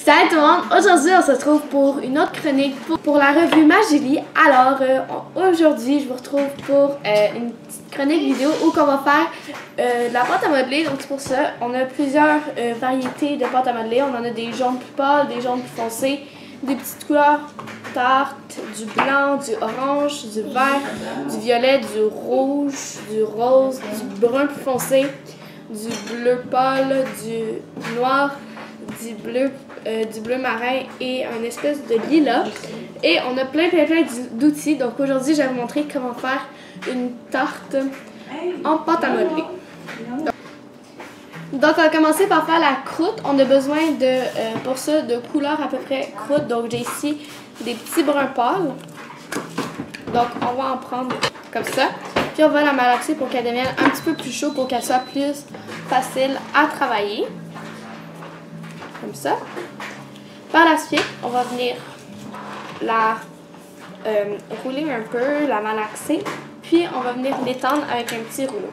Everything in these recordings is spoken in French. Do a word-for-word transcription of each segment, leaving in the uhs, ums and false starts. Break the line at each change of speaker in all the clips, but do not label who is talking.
Salut tout le monde! Aujourd'hui, on se retrouve pour une autre chronique pour, pour la revue Magili. Alors, euh, aujourd'hui, je vous retrouve pour euh, une petite chronique vidéo où on va faire euh, de la pâte à modeler. Donc, c'est pour ça, on a plusieurs euh, variétés de pâte à modeler. On en a des jaunes plus pâles, des jaunes plus foncés, des petites couleurs tarte, du blanc, du orange, du vert, du violet, du rouge, du rose, du brun plus foncé, du bleu pâle, du noir, du bleu, euh, du bleu marin et un espèce de lilas. Et on a plein plein plein d'outils. Donc aujourd'hui, je vais vous montrer comment faire une tarte en pâte à modeler. Donc, donc on va commencer par faire la croûte. On a besoin de, euh, pour ça, de couleurs à peu près croûte. Donc j'ai ici des petits bruns pâles. Donc on va en prendre comme ça. Puis on va la malaxer pour qu'elle devienne un petit peu plus chaude pour qu'elle soit plus facile à travailler. Comme ça. Par la suite, on va venir la euh, rouler un peu, la malaxer, puis on va venir l'étendre avec un petit rouleau.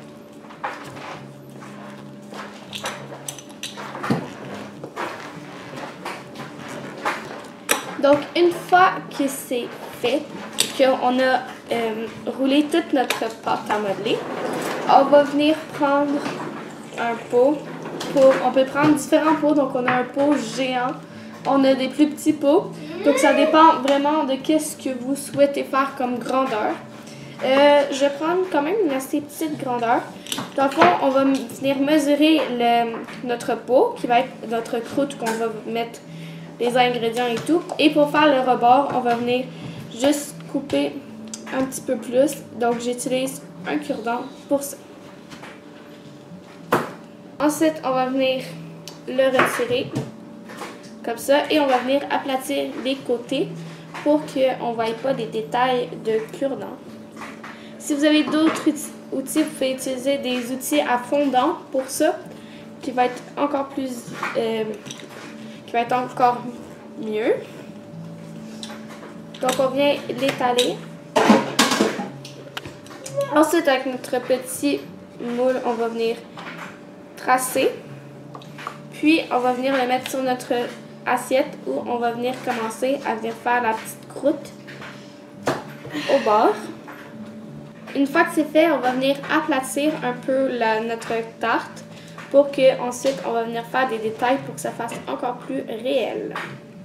Donc, une fois que c'est fait, qu'on a euh, roulé toute notre pâte à modeler, on va venir prendre un pot. Pour, on peut prendre différents pots, donc on a un pot géant, on a des plus petits pots, donc ça dépend vraiment de qu'est-ce que vous souhaitez faire comme grandeur. Euh, je vais prendre quand même une assez petite grandeur. Dans le fond, on va venir mesurer le, notre pot, qui va être notre croûte qu'on va mettre les ingrédients et tout. Et pour faire le rebord, on va venir juste couper un petit peu plus, donc j'utilise un cure-dent pour ça. Ensuite, on va venir le retirer, comme ça, et on va venir aplatir les côtés pour qu'on ne voie pas des détails de cure-dent. Si vous avez d'autres outils, vous pouvez utiliser des outils à fondant pour ça, qui va être encore plus, euh, qui va être encore mieux. Donc, on vient l'étaler. Ensuite, avec notre petit moule, on va venir tracer, puis on va venir le mettre sur notre assiette où on va venir commencer à venir faire la petite croûte au bord. Une fois que c'est fait, on va venir aplatir un peu la, notre tarte pour que ensuite on va venir faire des détails pour que ça fasse encore plus réel.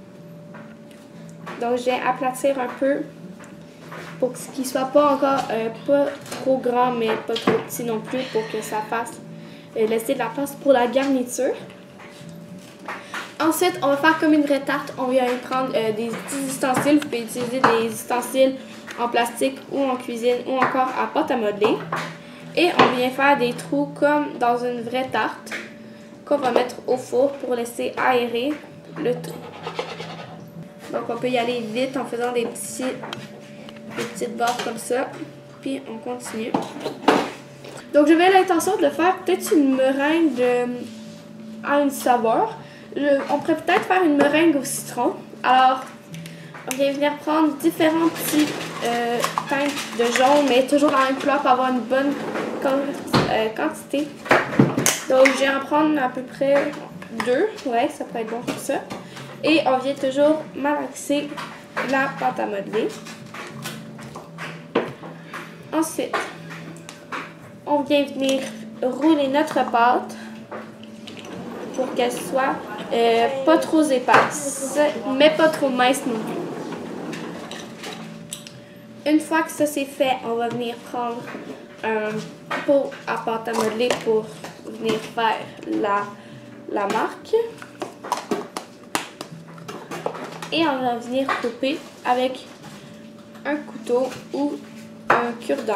Donc je viens aplatir un peu pour qu'il ne soit pas encore euh, pas trop grand mais pas trop petit non plus pour que ça fasse euh, laisser de la place pour la garniture. Ensuite, on va faire comme une vraie tarte. On vient prendre euh, des petits ustensiles. Vous pouvez utiliser des ustensiles en plastique ou en cuisine ou encore à pâte à modeler. Et on vient faire des trous comme dans une vraie tarte qu'on va mettre au four pour laisser aérer le tout. Donc on peut y aller vite en faisant des, petits, des petites barres comme ça. Puis on continue. Donc j'avais l'intention de faire peut-être une meringue de, à une saveur. Je, on pourrait peut-être faire une meringue au citron. Alors, on vient venir prendre différents petits euh, teintes de jaune, mais toujours dans le même plat pour avoir une bonne euh, quantité. Donc, je viens en prendre à peu près deux. Ouais, ça peut être bon comme ça. Et on vient toujours malaxer la pâte à modeler. Ensuite, on vient venir rouler notre pâte pour qu'elle soit euh, pas trop épaisse, mais pas trop mince non plus. Une fois que ça c'est fait, on va venir prendre un pot à pâte à modeler pour venir faire la, la marque. Et on va venir couper avec un couteau ou un cure-dent.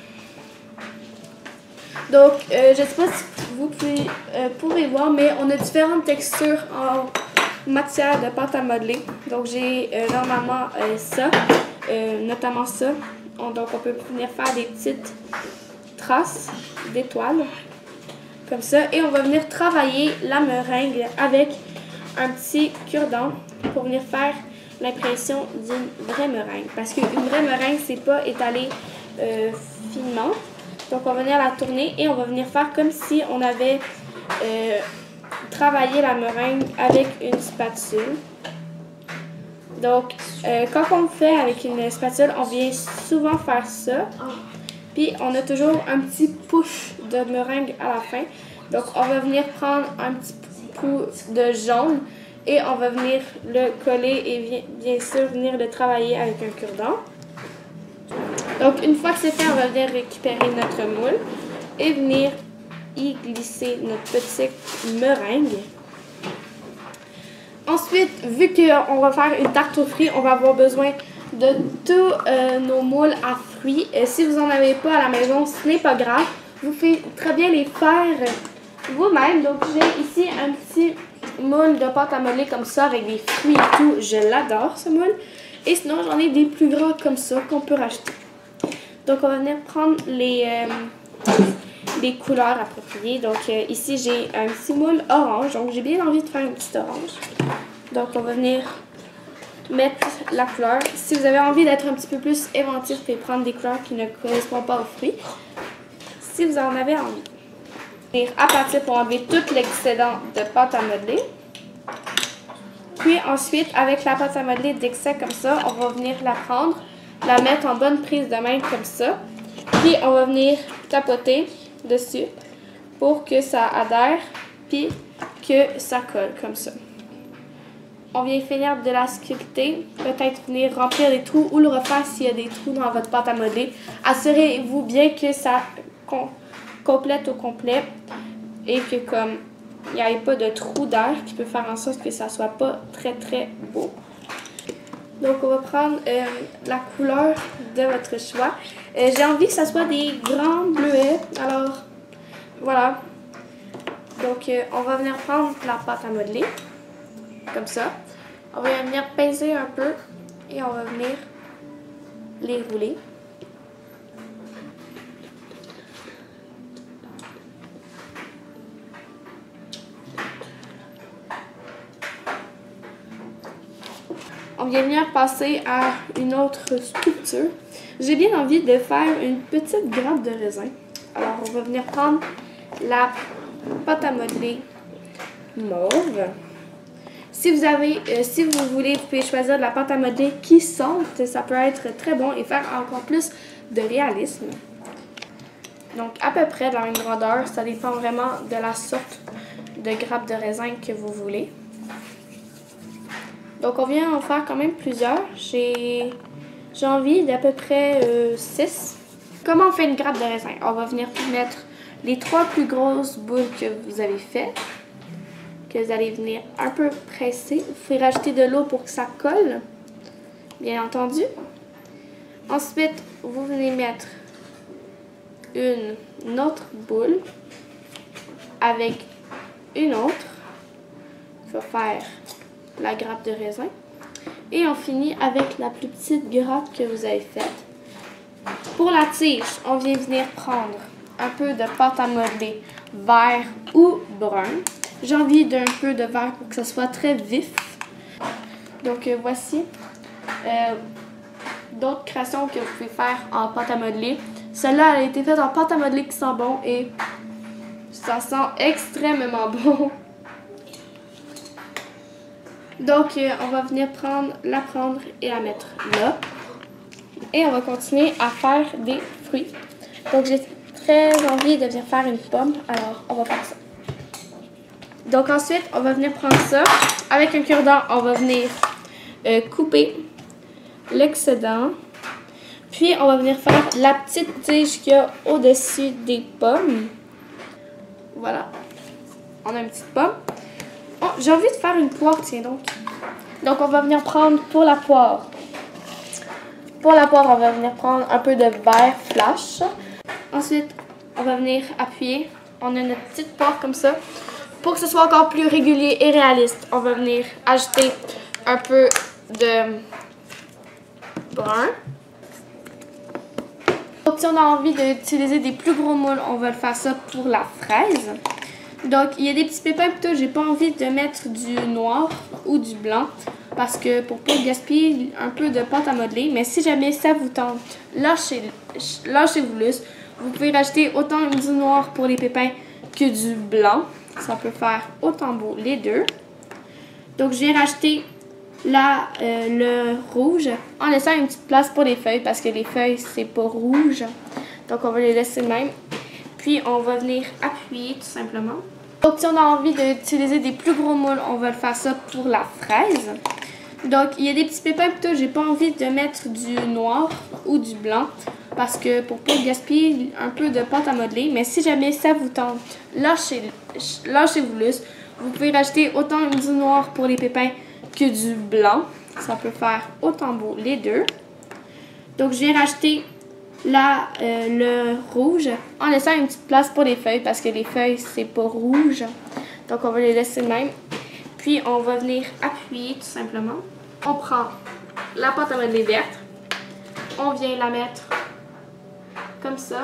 Donc, euh, je ne sais pas si vous pouvez, euh, pourrez voir, mais on a différentes textures en matière de pâte à modeler. Donc, j'ai euh, normalement euh, ça, euh, notamment ça. On, donc, on peut venir faire des petites traces d'étoiles, comme ça. Et on va venir travailler la meringue avec un petit cure-dent pour venir faire l'impression d'une vraie meringue. Parce qu'une vraie meringue, c'est pas étalé euh, finement. Donc, on va venir la tourner et on va venir faire comme si on avait euh, travailler la meringue avec une spatule. Donc, euh, quand on le fait avec une spatule, on vient souvent faire ça. Puis, on a toujours un petit push de meringue à la fin. Donc, on va venir prendre un petit coup de jaune et on va venir le coller et bien, bien sûr venir le travailler avec un cure-dent. Donc, une fois que c'est fait, on va venir récupérer notre moule et venir y glisser notre petite meringue. Ensuite, vu qu'on va faire une tarte aux fruits, on va avoir besoin de tous euh, nos moules à fruits. Et si vous n'en avez pas à la maison, ce n'est pas grave. Vous pouvez très bien les faire vous-même. Donc, j'ai ici un petit moule de pâte à modeler comme ça avec des fruits et tout. Je l'adore, ce moule. Et sinon, j'en ai des plus grands comme ça qu'on peut racheter. Donc, on va venir prendre les, euh, les couleurs appropriées. Donc, euh, ici, j'ai un petit moule orange. Donc, j'ai bien envie de faire une petite orange. Donc, on va venir mettre la couleur. Si vous avez envie d'être un petit peu plus inventif, vous pouvez prendre des couleurs qui ne correspondent pas aux fruits. Si vous en avez envie. Venir aplatir pour enlever tout l'excédent de pâte à modeler. Puis ensuite, avec la pâte à modeler d'excès comme ça, on va venir la prendre, la mettre en bonne prise de main comme ça. Puis on va venir tapoter dessus pour que ça adhère, puis que ça colle comme ça. On vient finir de la sculpter, peut-être venir remplir les trous ou le refaire s'il y a des trous dans votre pâte à modeler. Assurez-vous bien que ça com complète au complet et que comme il n'y ait pas de trou d'air qui peut faire en sorte que ça soit pas très très beau. Donc on va prendre euh, la couleur de votre choix. Euh, J'ai envie que ça soit des grands bleuets, alors voilà. Donc euh, on va venir prendre la pâte à modeler, comme ça. On va venir pincer un peu et on va venir les rouler. On vient venir passer à une autre sculpture. J'ai bien envie de faire une petite grappe de raisin. Alors, on va venir prendre la pâte à modeler mauve. Si vous avez, euh, si vous voulez, vous pouvez choisir de la pâte à modeler qui sente. Ça peut être très bon et faire encore plus de réalisme. Donc, à peu près de la même grandeur. Ça dépend vraiment de la sorte de grappe de raisin que vous voulez. Donc, on vient en faire quand même plusieurs. J'ai envie d'à peu près euh, six. Comment on fait une grappe de raisin? On va venir mettre les trois plus grosses boules que vous avez faites, que vous allez venir un peu presser. Vous pouvez rajouter de l'eau pour que ça colle, bien entendu. Ensuite, vous venez mettre une, une autre boule avec une autre. Il faut faire la grappe de raisin. Et on finit avec la plus petite grappe que vous avez faite. Pour la tige, on vient venir prendre un peu de pâte à modeler vert ou brun. J'ai envie d'un peu de vert pour que ce soit très vif. Donc euh, voici euh, d'autres créations que vous pouvez faire en pâte à modeler. Celle-là, elle a été faite en pâte à modeler qui sent bon et ça sent extrêmement bon. Donc, euh, on va venir prendre, la prendre et la mettre là. Et on va continuer à faire des fruits. Donc, j'ai très envie de venir faire une pomme. Alors, on va faire ça. Donc, ensuite, on va venir prendre ça. Avec un cure-dent, on va venir euh, couper l'excédent. Puis, on va venir faire la petite tige qu'il y a au-dessus des pommes. Voilà. On a une petite pomme. Oh, j'ai envie de faire une poire, tiens donc. Donc, on va venir prendre pour la poire. Pour la poire, on va venir prendre un peu de vert flash. Ensuite, on va venir appuyer. On a notre petite poire comme ça. Pour que ce soit encore plus régulier et réaliste, on va venir ajouter un peu de brun. Donc, si on a envie d'utiliser des plus gros moules, on va le faire ça pour la fraise. Donc, il y a des petits pépins plutôt. J'ai pas envie de mettre du noir ou du blanc parce que pour pas gaspiller un peu de pâte à modeler. Mais si jamais ça vous tente, lâchez, lâchez-vous lousse. Vous pouvez rajouter autant du noir pour les pépins que du blanc. Ça peut faire autant beau les deux. Donc, je viens racheter la, euh, le rouge en laissant une petite place pour les feuilles parce que les feuilles, c'est pas rouge. Donc, on va les laisser de même. Puis, on va venir appuyer tout simplement. Donc, si on a envie d'utiliser des plus gros moules, on va faire ça pour la fraise. Donc, il y a des petits pépins plutôt. J'ai pas envie de mettre du noir ou du blanc parce que pour pas gaspiller un peu de pâte à modeler. Mais si jamais ça vous tente, lâchez, lâchez-vous lousse. Vous pouvez racheter autant du noir pour les pépins que du blanc. Ça peut faire autant beau les deux. Donc, je viens racheter la, euh, le rouge en laissant une petite place pour les feuilles parce que les feuilles, c'est pas rouge. Donc, on va les laisser de même. Puis, on va venir appuyer tout simplement. On prend la pâte à modeler verte. On vient la mettre comme ça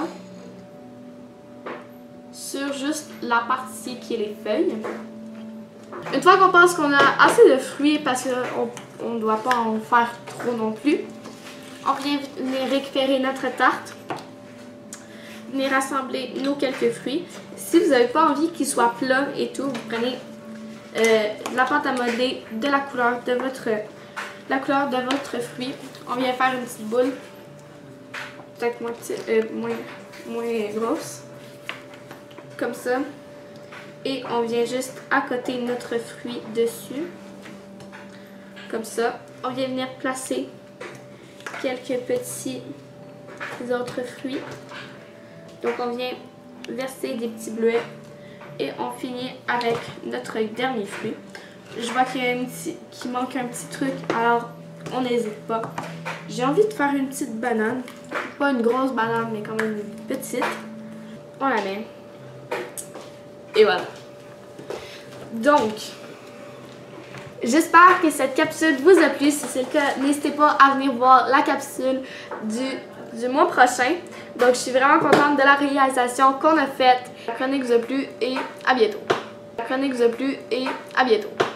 sur juste la partie qui est les feuilles. Une fois qu'on pense qu'on a assez de fruits, parce qu'on ne doit pas en faire trop non plus, on vient venir récupérer notre tarte, venir assembler nos quelques fruits. Si vous n'avez pas envie qu'ils soient plats et tout, vous prenez euh, la pâte à modeler de la couleur de votre, la couleur de votre fruit. On vient faire une petite boule, peut-être moins, euh, moins, moins grosse, comme ça. Et on vient juste accoter notre fruit dessus, comme ça. On vient venir placer quelques petits autres fruits. Donc on vient verser des petits bleuets et on finit avec notre dernier fruit. Je vois qu'il y a un petit, qu'il manque un petit truc, alors on n'hésite pas. J'ai envie de faire une petite banane, pas une grosse banane mais quand même une petite. On la met. Et voilà. Donc, j'espère que cette capsule vous a plu. Si c'est le cas, n'hésitez pas à venir voir la capsule du, du mois prochain. Donc, je suis vraiment contente de la réalisation qu'on a faite. La chronique vous a plu et à bientôt. La chronique vous a plu et à bientôt.